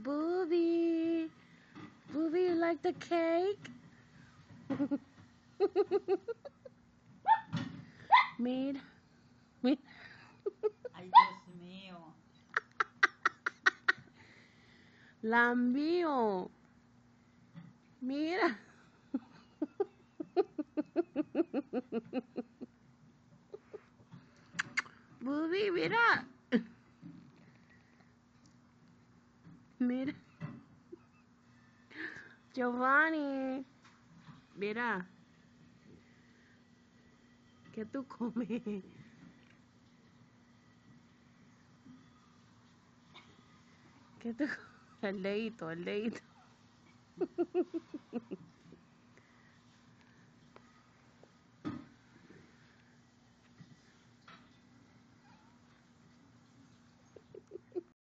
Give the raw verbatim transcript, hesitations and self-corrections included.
Booby. Booby, you like the cake? Mira. Mira. Ay, Dios mío. Lambío. Mira. Booby, mira. Mira. Giovanni. Mira. ¿Qué tú comes? ¿Qué tú comes? El dedito, el dedito.